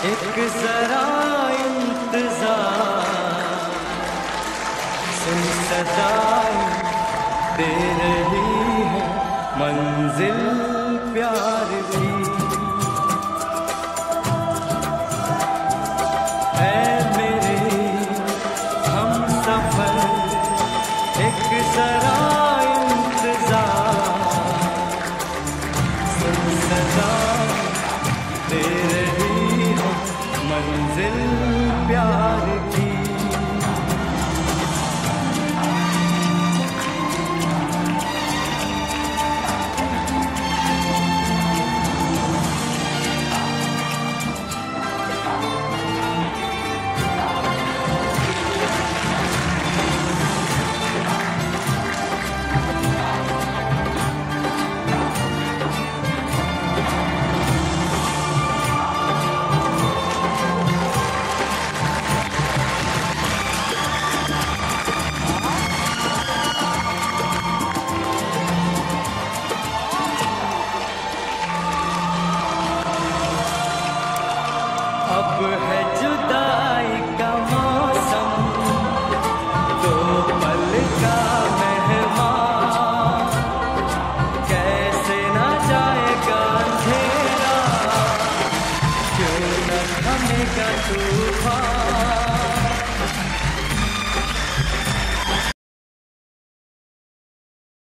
एक जरा इंतजार, सुन सदाएं दे रही है मंजिल प्यार की। है मेरे हम सफर एक जरा इंतजार, सुन सदाएं दे रही है मंजिल प्यार की। अब है